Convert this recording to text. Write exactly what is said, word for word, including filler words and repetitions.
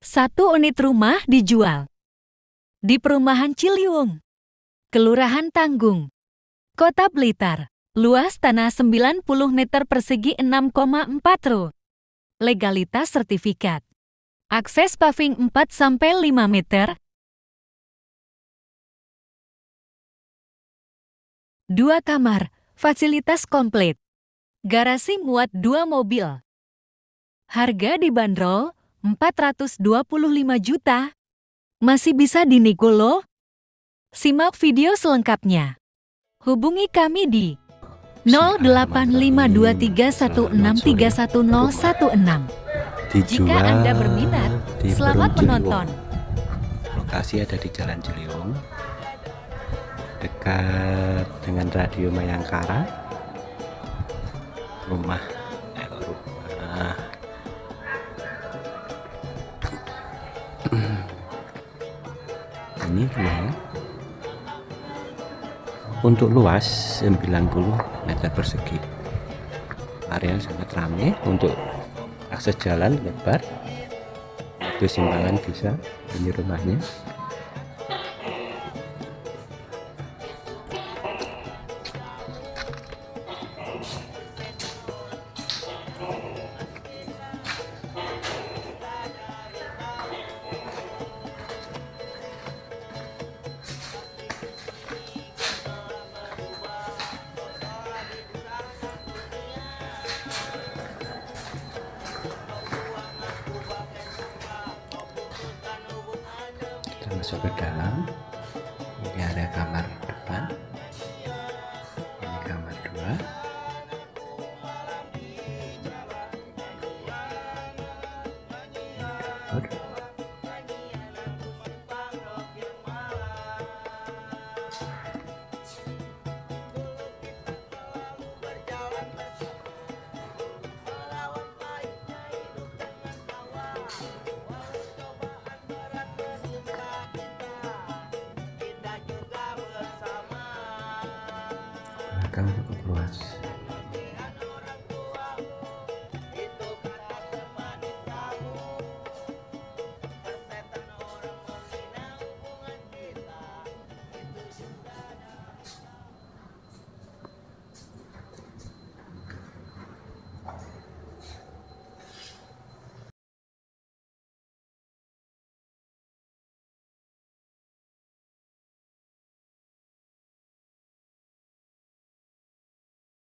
Satu unit rumah dijual di Perumahan Ciliwung, Kelurahan Tanggung, Kota Blitar. Luas tanah sembilan puluh meter persegi enam koma empat ro. Legalitas sertifikat. Akses paving empat sampai lima meter. Dua kamar, fasilitas komplit. Garasi muat dua mobil. Harga dibanderol empat ratus dua puluh lima juta. Masih bisa dinego loh. Simak video selengkapnya. Hubungi kami di nol delapan lima dua tiga satu enam tiga satu nol satu enam. Jika Anda berminat, selamat menonton. Lokasi ada di Jalan Ciliwung, dekat dengan Radio Mayangkara. Rumah, eh, rumah. Ini rumah. Untuk luas sembilan puluh meter persegi. Area sangat ramai, untuk akses jalan lebar. Itu simpangan bisa, ini rumahnya. Kita masuk ke dalam. Ini ada kamar depan, ini kamar dua, ini dapur. Belakang cukup luas.